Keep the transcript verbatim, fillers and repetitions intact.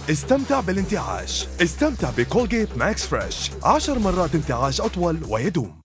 استمتع بالانتعاش. استمتع بكولجيت ماكس فريش، عشر مرات انتعاش أطول ويدوم.